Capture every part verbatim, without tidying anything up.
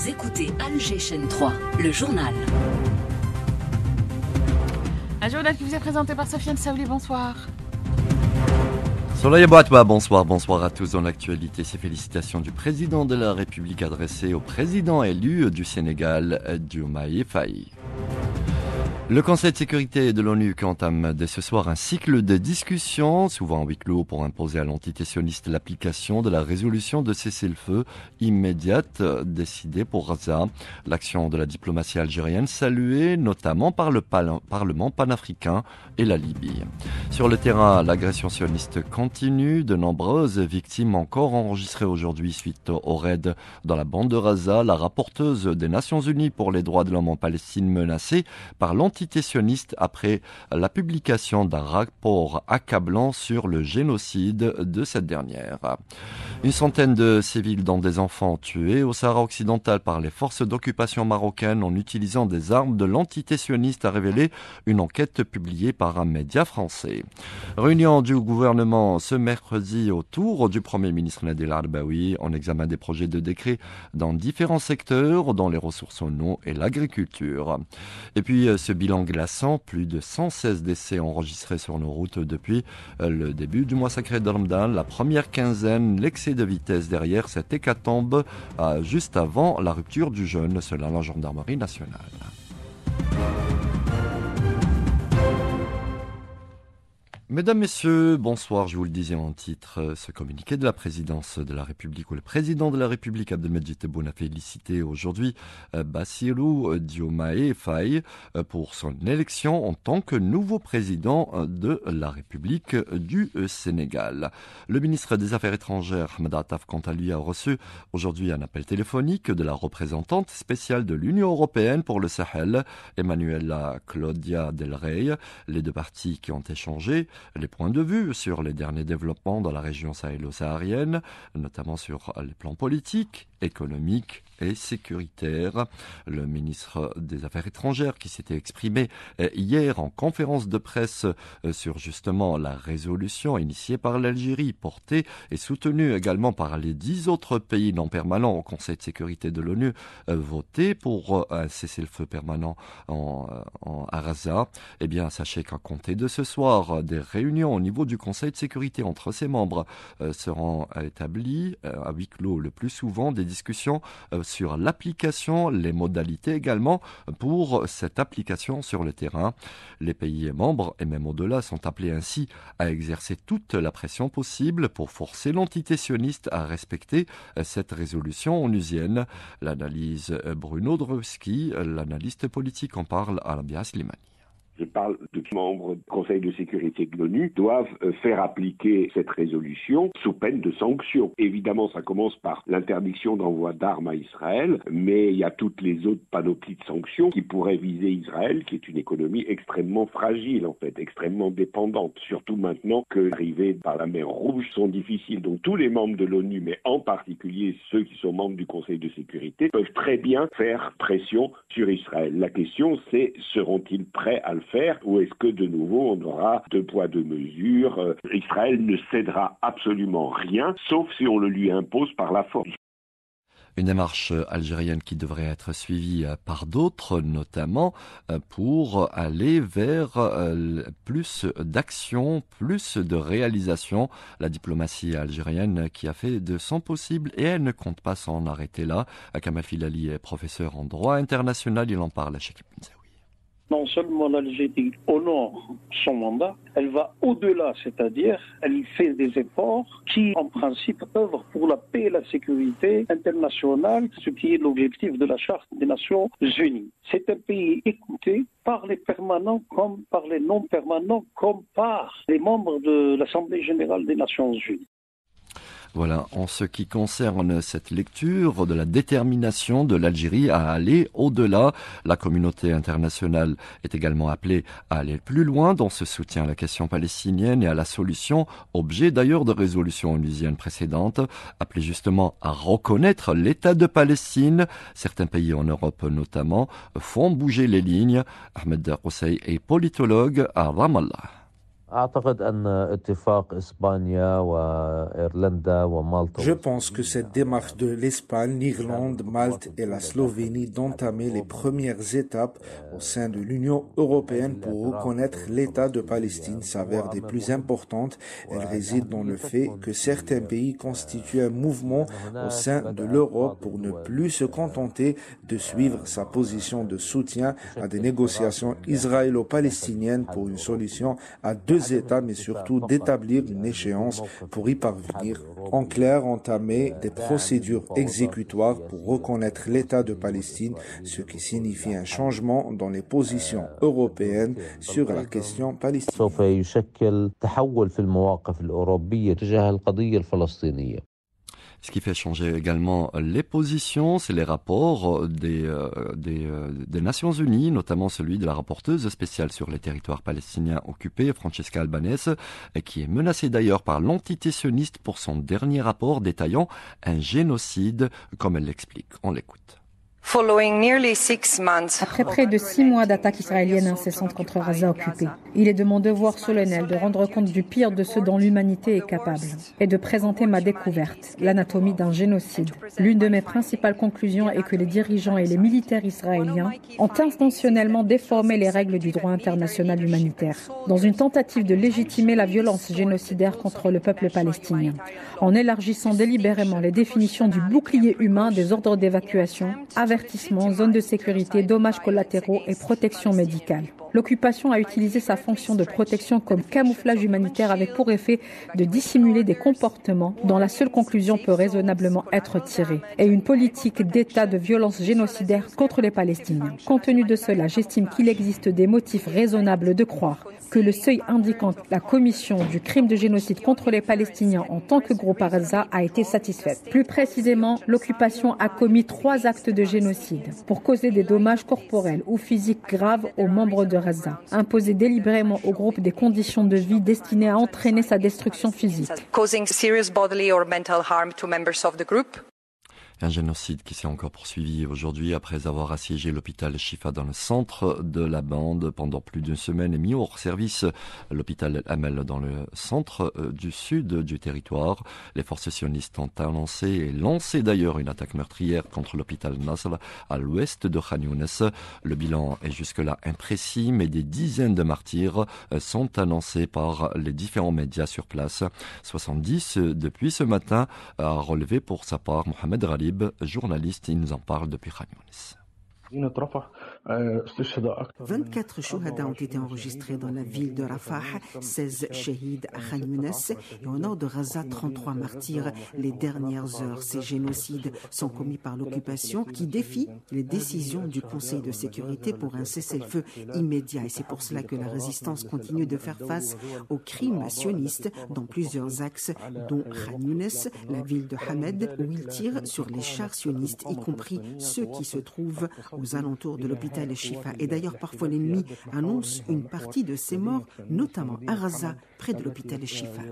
Vous écoutez Alger Chaîne trois, le journal. Un journal qui vous est présenté par Sofiane Saouli, bonsoir. Soleil Boatba, bonsoir, bonsoir à tous. Dans l'actualité, ces félicitations du président de la République adressées au président élu du Sénégal, Diomaye Faye. Le Conseil de sécurité de l'ONU qui entame dès ce soir un cycle de discussions, souvent en huis clos, pour imposer à l'entité sioniste l'application de la résolution de cessez-le-feu immédiate décidée pour Gaza. L'action de la diplomatie algérienne saluée notamment par le Parlement panafricain et la Libye. Sur le terrain, l'agression sioniste continue. De nombreuses victimes encore enregistrées aujourd'hui suite au raid dans la bande de Gaza. La rapporteuse des Nations Unies pour les droits de l'homme en Palestine menacée par l'entité sioniste après la publication d'un rapport accablant sur le génocide de cette dernière. Une centaine de civils dont des enfants tués au Sahara occidental par les forces d'occupation marocaines en utilisant des armes de l'entité sioniste a révélé une enquête publiée par un média français. Réunion du gouvernement ce mercredi autour du Premier ministre Nadel Arbaoui en examen des projets de décret dans différents secteurs dont les ressources en eau et l'agriculture. Et puis ce bilan glaçant, plus de cent seize décès enregistrés sur nos routes depuis le début du mois sacré de Ramadan, la première quinzaine, l'excès de vitesse derrière cette hécatombe euh, juste avant la rupture du jeûne selon la gendarmerie nationale. Mesdames, Messieurs, bonsoir. Je vous le disais en titre, ce communiqué de la présidence de la République ou le président de la République, Abdelmajid Tebboune, a félicité aujourd'hui Bassirou Diomaye Faye pour son élection en tant que nouveau président de la République du Sénégal. Le ministre des Affaires étrangères, Ahmed Attaf, quant à lui, a reçu aujourd'hui un appel téléphonique de la représentante spéciale de l'Union européenne pour le Sahel, Emanuela Claudia Del Rey. Les deux parties qui ont échangé les points de vue sur les derniers développements dans la région sahélo-saharienne, notamment sur les plans politiques, économiques et sécuritaires. Le ministre des Affaires étrangères qui s'était exprimé hier en conférence de presse sur justement la résolution initiée par l'Algérie, portée et soutenue également par les dix autres pays non permanents au Conseil de sécurité de l'ONU, voté pour un cessez-le-feu permanent en, en, à Gaza. Eh bien, sachez qu'à compter de ce soir, des réunions au niveau du Conseil de sécurité entre ses membres euh, seront établies euh, à huis clos le plus souvent, des discussions euh, sur l'application, les modalités également pour cette application sur le terrain. Les pays membres, et même au-delà, sont appelés ainsi à exercer toute la pression possible pour forcer l'entité sioniste à respecter euh, cette résolution onusienne. L'analyse euh, Bruno Drewski, l'analyste politique, en parle à Rabia Slimani. Je parle de membres du Conseil de sécurité de l'ONU, doivent faire appliquer cette résolution sous peine de sanctions. Évidemment, ça commence par l'interdiction d'envoi d'armes à Israël, mais il y a toutes les autres panoplies de sanctions qui pourraient viser Israël, qui est une économie extrêmement fragile, en fait, extrêmement dépendante, surtout maintenant que l'arrivée par la mer Rouge sont difficiles. Donc tous les membres de l'ONU, mais en particulier ceux qui sont membres du Conseil de sécurité, peuvent très bien faire pression sur Israël. La question, c'est seront-ils prêts à le faire, ou est-ce que de nouveau on aura deux poids deux mesures? euh, Israël ne cédera absolument rien, sauf si on le lui impose par la force. Une démarche algérienne qui devrait être suivie par d'autres, notamment pour aller vers plus d'action, plus de réalisation. La diplomatie algérienne qui a fait de son possible et elle ne compte pas s'en arrêter là. Kamal Filali est professeur en droit international, il en parle à Chekib Benzaoui. Non seulement l'Algérie honore son mandat, elle va au-delà, c'est-à-dire elle fait des efforts qui, en principe, œuvrent pour la paix et la sécurité internationale, ce qui est l'objectif de la Charte des Nations Unies. C'est un pays écouté par les permanents comme par les non-permanents, comme par les membres de l'Assemblée générale des Nations Unies. Voilà, en ce qui concerne cette lecture de la détermination de l'Algérie à aller au-delà, la communauté internationale est également appelée à aller plus loin dans ce soutien à la question palestinienne et à la solution, objet d'ailleurs de résolutions onusiennes précédentes, appelée justement à reconnaître l'État de Palestine. Certains pays en Europe notamment font bouger les lignes. Ahmed Roussey est politologue à Ramallah. Je pense que cette démarche de l'Espagne, l'Irlande, Malte et la Slovénie d'entamer les premières étapes au sein de l'Union européenne pour reconnaître l'État de Palestine s'avère des plus importantes. Elle réside dans le fait que certains pays constituent un mouvement au sein de l'Europe pour ne plus se contenter de suivre sa position de soutien à des négociations israélo-palestiniennes pour une solution à deux États, mais surtout d'établir une échéance pour y parvenir. En clair, entamer des procédures exécutoires pour reconnaître l'État de Palestine, ce qui signifie un changement dans les positions européennes sur la question palestinienne. Ce qui fait changer également les positions, c'est les rapports des, euh, des, euh, des Nations Unies, notamment celui de la rapporteuse spéciale sur les territoires palestiniens occupés, Francesca Albanese, qui est menacée d'ailleurs par l'entité sioniste pour son dernier rapport détaillant un génocide, comme elle l'explique. On l'écoute. Après près de six mois d'attaques israéliennes incessantes contre Gaza occupée, il est de mon devoir solennel de rendre compte du pire de ce dont l'humanité est capable et de présenter ma découverte, l'anatomie d'un génocide. L'une de mes principales conclusions est que les dirigeants et les militaires israéliens ont intentionnellement déformé les règles du droit international humanitaire dans une tentative de légitimer la violence génocidaire contre le peuple palestinien, en élargissant délibérément les définitions du bouclier humain, des ordres d'évacuation, avertissement, zone de sécurité, dommages collatéraux et protection médicale. L'occupation a utilisé sa fonction de protection comme camouflage humanitaire avec pour effet de dissimuler des comportements dont la seule conclusion peut raisonnablement être tirée et une politique d'État de violence génocidaire contre les Palestiniens. Compte tenu de cela, j'estime qu'il existe des motifs raisonnables de croire que le seuil indiquant la commission du crime de génocide contre les Palestiniens en tant que groupe à Gaza a été satisfaite. Plus précisément, l'occupation a commis trois actes de génocide pour causer des dommages corporels ou physiques graves aux membres de Gaza, imposer délibérément au groupe des conditions de vie destinées à entraîner sa destruction physique. Un génocide qui s'est encore poursuivi aujourd'hui après avoir assiégé l'hôpital Shifa dans le centre de la bande pendant plus d'une semaine et mis hors service l'hôpital Hamel dans le centre du sud du territoire. Les forces sionistes ont annoncé et lancé d'ailleurs une attaque meurtrière contre l'hôpital Nasr à l'ouest de Khan Younes. Le bilan est jusque-là imprécis, mais des dizaines de martyrs sont annoncés par les différents médias sur place. soixante-dix depuis ce matin, a relevé pour sa part Mohamed Ghalib, journaliste, il nous en parle depuis Khan Younes. vingt-quatre chouhada ont été enregistrés dans la ville de Rafah, seize shahids à Khan Younes et au nord de Gaza, trente-trois martyrs. Les dernières heures, ces génocides sont commis par l'occupation qui défie les décisions du Conseil de sécurité pour un cessez-le-feu immédiat. Et c'est pour cela que la résistance continue de faire face aux crimes sionistes dans plusieurs axes, dont Khan Younes, la ville de Hamed, où ils tirent sur les chars sionistes, y compris ceux qui se trouvent aux alentours de l'hôpital Shifa. Et d'ailleurs, parfois l'ennemi annonce une partie de ses morts, notamment à Gaza, près de l'hôpital Shifa.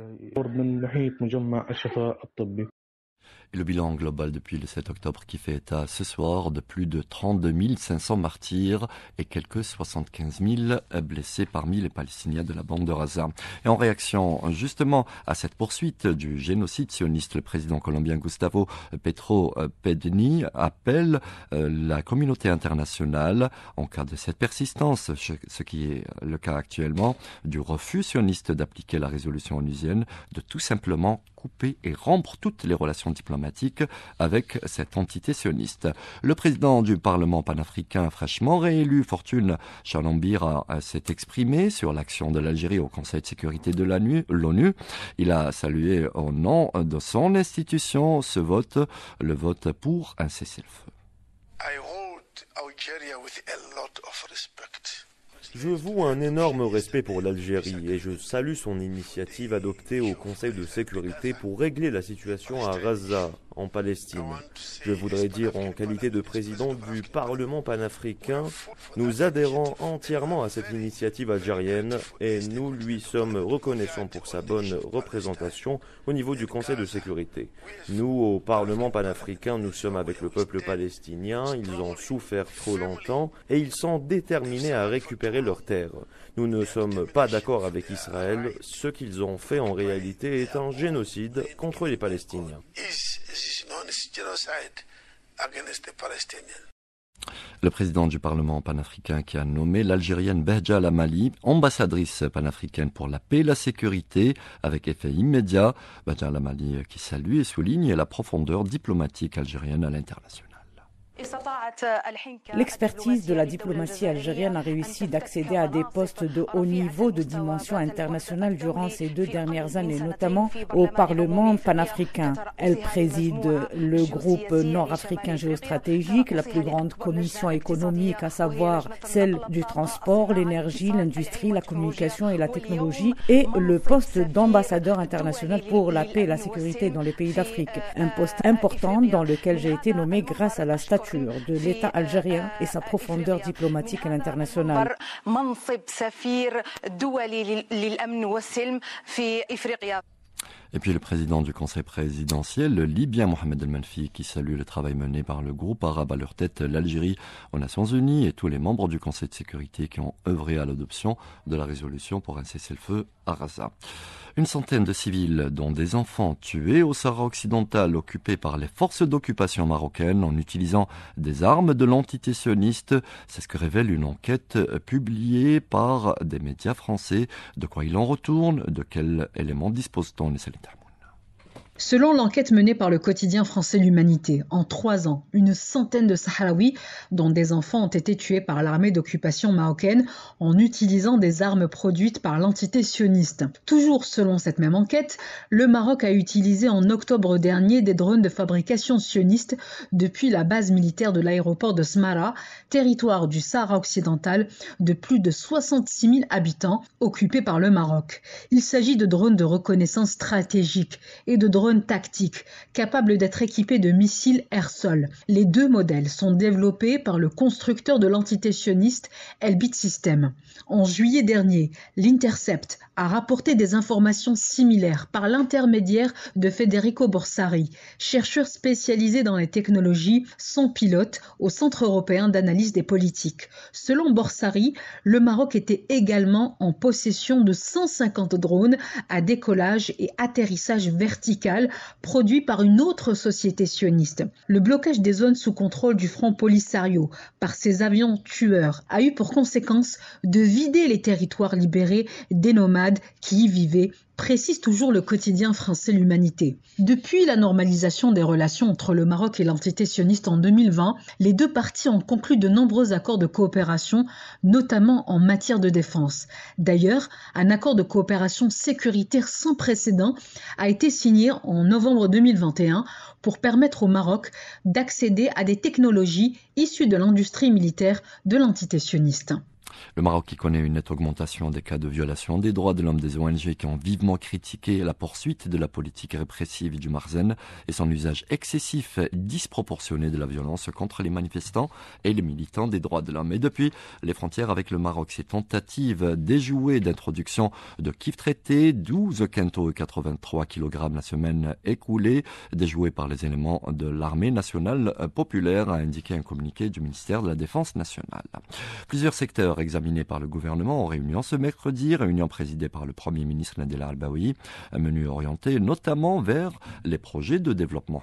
Et le bilan global depuis le sept octobre qui fait état ce soir de plus de trente-deux mille cinq cents martyrs et quelques soixante-quinze mille blessés parmi les Palestiniens de la bande de Gaza. Et en réaction justement à cette poursuite du génocide sioniste, le président colombien Gustavo Petro Pedni appelle la communauté internationale, en cas de cette persistance, ce qui est le cas actuellement, du refus sioniste d'appliquer la résolution onusienne, de tout simplement couper et rompre toutes les relations diplomatiques avec cette entité sioniste. Le président du Parlement panafricain fraîchement réélu, Fortune Chalambira, s'est exprimé sur l'action de l'Algérie au Conseil de sécurité de l'ONU. Il a salué au nom de son institution ce vote, le vote pour un cessez-le-feu. Je voue un énorme respect pour l'Algérie et je salue son initiative adoptée au Conseil de sécurité pour régler la situation à Gaza. en Palestine. Je voudrais dire en qualité de président du Parlement panafricain, nous adhérons entièrement à cette initiative algérienne et nous lui sommes reconnaissants pour sa bonne représentation au niveau du Conseil de sécurité. Nous, au Parlement panafricain, nous sommes avec le peuple palestinien, ils ont souffert trop longtemps et ils sont déterminés à récupérer leurs terres. Nous ne sommes pas d'accord avec Israël, ce qu'ils ont fait en réalité est un génocide contre les Palestiniens. Le président du Parlement panafricain qui a nommé l'Algérienne Behja Lamali ambassadrice panafricaine pour la paix et la sécurité avec effet immédiat. Behja Lamali qui salue et souligne la profondeur diplomatique algérienne à l'international. L'expertise de la diplomatie algérienne a réussi d'accéder à des postes de haut niveau de dimension internationale durant ces deux dernières années, notamment au Parlement panafricain. Elle préside le groupe nord-africain géostratégique, la plus grande commission économique, à savoir celle du transport, l'énergie, l'industrie, la communication et la technologie, et le poste d'ambassadeur international pour la paix et la sécurité dans les pays d'Afrique. Un poste important dans lequel j'ai été nommé grâce à la stature de l'État algérien et sa profondeur diplomatique à l'international. Et puis le président du conseil présidentiel, le Libyen Mohamed El-Menfi, qui salue le travail mené par le groupe arabe à leur tête, l'Algérie aux Nations Unies et tous les membres du Conseil de sécurité qui ont œuvré à l'adoption de la résolution pour un cessez-le-feu à Gaza. Une centaine de civils, dont des enfants, tués au Sahara occidental, occupés par les forces d'occupation marocaines en utilisant des armes de l'entité sioniste. C'est ce que révèle une enquête publiée par des médias français. De quoi il en retourne? De quels éléments dispose-t-on? Selon l'enquête menée par le quotidien français L'Humanité, en trois ans, une centaine de Sahraouis, dont des enfants, ont été tués par l'armée d'occupation marocaine en utilisant des armes produites par l'entité sioniste. Toujours selon cette même enquête, le Maroc a utilisé en octobre dernier des drones de fabrication sioniste depuis la base militaire de l'aéroport de Smara, territoire du Sahara occidental de plus de soixante-six mille habitants occupés par le Maroc. Il s'agit de drones de reconnaissance stratégique et de drones tactiques capables d'être équipés de missiles air-sol. Les deux modèles sont développés par le constructeur de l'entité sioniste Elbit Systems. En juillet dernier, l'Intercept a rapporté des informations similaires par l'intermédiaire de Federico Borsari, chercheur spécialisé dans les technologies sans pilote au Centre européen d'analyse des politiques. Selon Borsari, le Maroc était également en possession de cent cinquante drones à décollage et atterrissage vertical produits par une autre société sioniste. Le blocage des zones sous contrôle du Front Polisario par ces avions tueurs a eu pour conséquence de vider les territoires libérés des nomades qui y vivaient, précise toujours le quotidien français L'Humanité. Depuis la normalisation des relations entre le Maroc et l'entité sioniste en deux mille vingt, les deux parties ont conclu de nombreux accords de coopération, notamment en matière de défense. D'ailleurs, un accord de coopération sécuritaire sans précédent a été signé en novembre deux mille vingt et un pour permettre au Maroc d'accéder à des technologies issues de l'industrie militaire de l'entité sioniste. Le Maroc qui connaît une nette augmentation des cas de violation des droits de l'homme des O N G qui ont vivement critiqué la poursuite de la politique répressive du Marzen et son usage excessif et disproportionné de la violence contre les manifestants et les militants des droits de l'homme. Et depuis les frontières avec le Maroc, ces tentatives déjouées d'introduction de kiff traité, douze quintaux et quatre-vingt-trois kilogrammes la semaine écoulée, déjouées par les éléments de l'armée nationale populaire, a indiqué un communiqué du ministère de la Défense nationale. Plusieurs secteurs examinés par le gouvernement en réunion ce mercredi, réunion présidée par le Premier ministre Nadel Al-Baoui, un menu orienté notamment vers les projets de développement.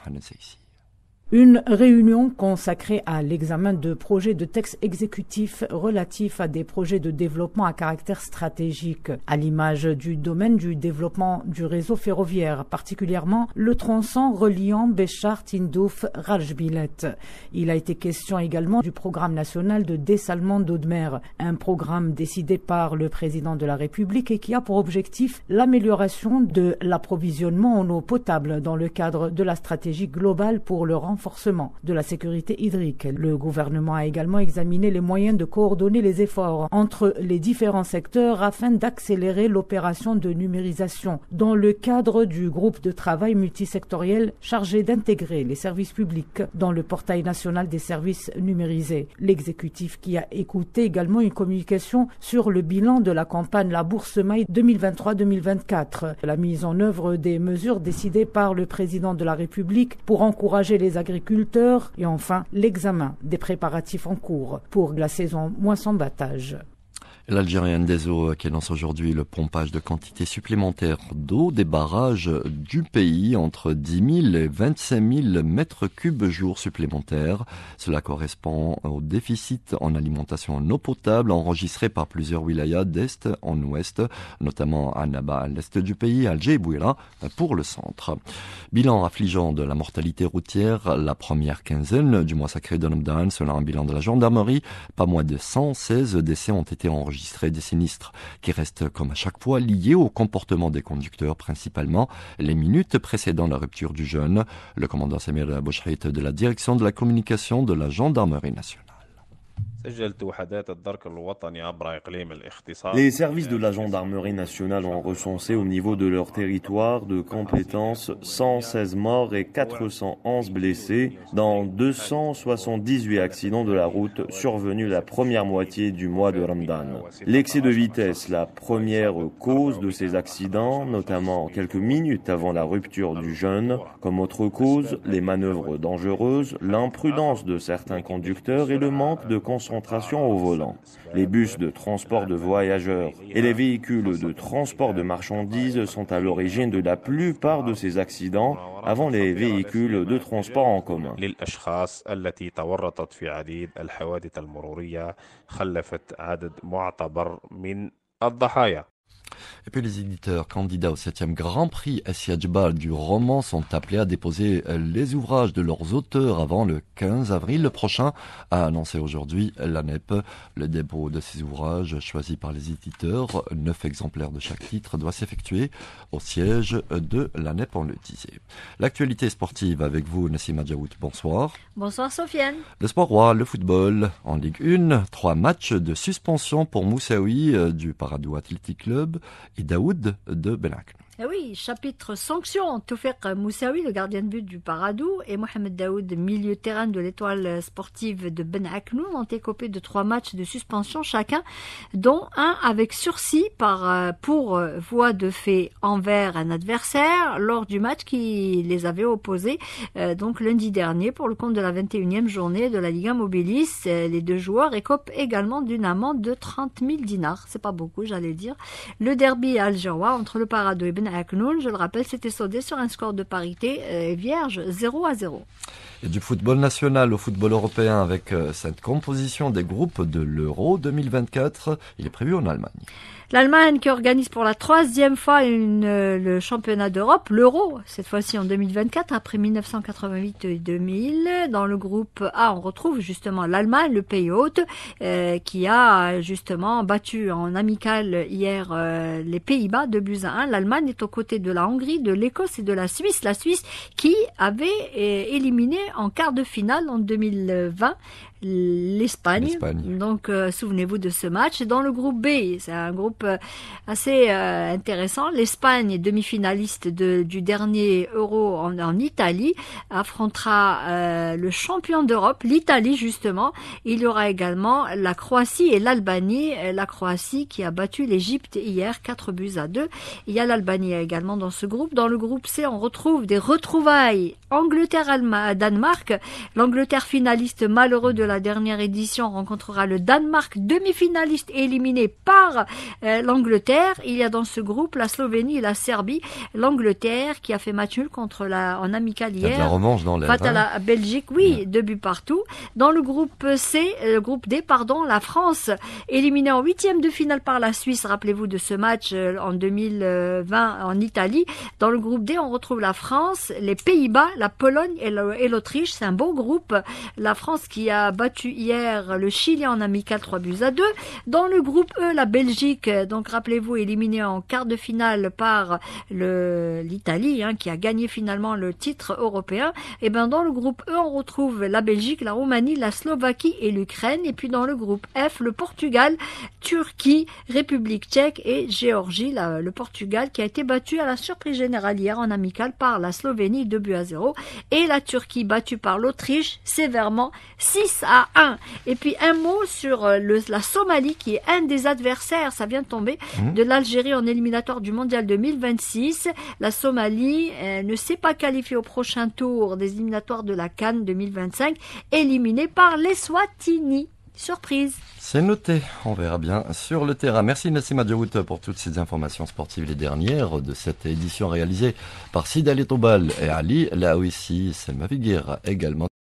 Une réunion consacrée à l'examen de projets de textes exécutifs relatifs à des projets de développement à caractère stratégique, à l'image du domaine du développement du réseau ferroviaire, particulièrement le tronçon reliant Béchar, Tindouf, Rajbilet. Il a été question également du programme national de dessalement d'eau de mer, un programme décidé par le président de la République et qui a pour objectif l'amélioration de l'approvisionnement en eau potable dans le cadre de la stratégie globale pour le renforcement renforcement de la sécurité hydrique. Le gouvernement a également examiné les moyens de coordonner les efforts entre les différents secteurs afin d'accélérer l'opération de numérisation dans le cadre du groupe de travail multisectoriel chargé d'intégrer les services publics dans le portail national des services numérisés. L'exécutif qui a écouté également une communication sur le bilan de la campagne La Bourse Maï deux mille vingt-trois deux mille vingt-quatre, la mise en œuvre des mesures décidées par le président de la République pour encourager les agriculteurs et enfin l'examen des préparatifs en cours pour la saison moisson-battage. L'Algérienne des eaux qui lance aujourd'hui le pompage de quantités supplémentaires d'eau des barrages du pays entre dix mille et vingt-cinq mille mètres cubes jour supplémentaires. Cela correspond au déficit en alimentation en eau potable enregistré par plusieurs wilayas d'est en ouest, notamment à Annaba à l'est du pays, Alger et Bouira pour le centre. Bilan affligeant de la mortalité routière la première quinzaine du mois sacré de Ramadan. Selon un bilan de la gendarmerie, pas moins de cent seize décès ont été enregistrés. Des sinistres qui restent comme à chaque fois liés au comportement des conducteurs, principalement les minutes précédant la rupture du jeûne. Le commandant Samir Bouchrit de la direction de la communication de la gendarmerie nationale. Les services de la gendarmerie nationale ont recensé au niveau de leur territoire de compétence cent seize morts et quatre cent onze blessés dans deux cent soixante-dix-huit accidents de la route survenus la première moitié du mois de Ramadan. L'excès de vitesse, la première cause de ces accidents, notamment quelques minutes avant la rupture du jeûne. Comme autre cause, les manœuvres dangereuses, l'imprudence de certains conducteurs et le manque de concentration au volant. Les bus de transport de voyageurs et les véhicules de transport de marchandises sont à l'origine de la plupart de ces accidents avant les véhicules de transport en commun. Et puis les éditeurs candidats au septième Grand Prix Essiadjbal du roman sont appelés à déposer les ouvrages de leurs auteurs avant le quinze avril prochain, a annoncé aujourd'hui l'A N E P. Le dépôt de ces ouvrages choisis par les éditeurs, neuf exemplaires de chaque titre, doit s'effectuer au siège de l'A N E P, on le disait. L'actualité sportive avec vous, Nassima Djaout, bonsoir. Bonsoir Sofiane. Le sport roi, le football, en Ligue un, trois matchs de suspension pour Moussaoui du Paradou Athletic Club et Daoud de Ben Aknoun. Eh oui, chapitre sanctions. Toufiq Moussaoui, le gardien de but du Paradou, et Mohamed Daoud, milieu terrain de l'étoile sportive de Ben Aknoun, ont écopé de trois matchs de suspension chacun, dont un avec sursis par, pour voie de fait envers un adversaire lors du match qui les avait opposés, euh, donc lundi dernier, pour le compte de la vingt et unième journée de la Liga Mobilis. Les deux joueurs écopent également d'une amende de trente mille dinars. C'est pas beaucoup, j'allais dire. Le derby algérois entre le Paradou et Ben Aknoun, je le rappelle, s'était soldé sur un score de parité euh, vierge zéro à zéro. Et du football national au football européen avec euh, cette composition des groupes de l'Euro deux mille vingt-quatre, il est prévu en Allemagne. L'Allemagne qui organise pour la troisième fois une, euh, le championnat d'Europe, l'Euro, cette fois-ci en deux mille vingt-quatre, après mille neuf cent quatre-vingt-huit et deux mille. Dans le groupe A, on retrouve justement l'Allemagne, le pays hôte, euh, qui a justement battu en amical hier euh, les Pays-Bas deux buts à un. L'Allemagne est aux côtés de la Hongrie, de l'Écosse et de la Suisse. La Suisse qui avait euh, éliminé en quart de finale en deux mille vingt l'Espagne. l'Espagne. Donc euh, souvenez-vous de ce match. Dans le groupe B, c'est un groupe euh, assez euh, intéressant. L'Espagne, demi-finaliste de, du dernier Euro en, en Italie, affrontera euh, le champion d'Europe, l'Italie justement. Il y aura également la Croatie et l'Albanie. La Croatie qui a battu l'Égypte hier quatre buts à deux. Il y a l'Albanie également dans ce groupe. Dans le groupe C, on retrouve des retrouvailles Angleterre-Danemark. L'Angleterre finaliste malheureux de la dernière édition rencontrera le Danemark, demi-finaliste éliminé par euh, l'Angleterre. Il y a dans ce groupe la Slovénie et la Serbie. L'Angleterre qui a fait match nul contre la en amical hier. Il y a de la revanche dans l'air. Face à la Belgique, oui, ouais. Deux buts partout. Dans le groupe C, le groupe D, pardon, la France éliminée en huitième de finale par la Suisse. Rappelez-vous de ce match euh, en deux mille vingt en Italie. Dans le groupe D, on retrouve la France, les Pays-Bas, la Pologne et l'Autriche. C'est un beau groupe. La France qui a battu hier le Chili en amical trois buts à deux. Dans le groupe E, la Belgique, donc rappelez-vous, éliminée en quart de finale par le, l'Italie, hein, qui a gagné finalement le titre européen. Et ben dans le groupe E, on retrouve la Belgique, la Roumanie, la Slovaquie et l'Ukraine. Et puis dans le groupe F, le Portugal, Turquie, République tchèque et Géorgie. La, le Portugal qui a été battu à la surprise générale hier en amical par la Slovénie deux buts à zéro. Et la Turquie battue par l'Autriche sévèrement six à un. Et puis un mot sur le, la Somalie qui est un des adversaires, ça vient de tomber, mmh. de l'Algérie en éliminatoire du mondial deux mille vingt-six. La Somalie euh, ne s'est pas qualifiée au prochain tour des éliminatoires de la CAN deux mille vingt-cinq, éliminée par les Swatini. Surprise. C'est noté, on verra bien sur le terrain. Merci Nassima Djaout pour toutes ces informations sportives, les dernières de cette édition réalisée par Sid Ali Tobal et Ali Laouissi, Selma Figuera également.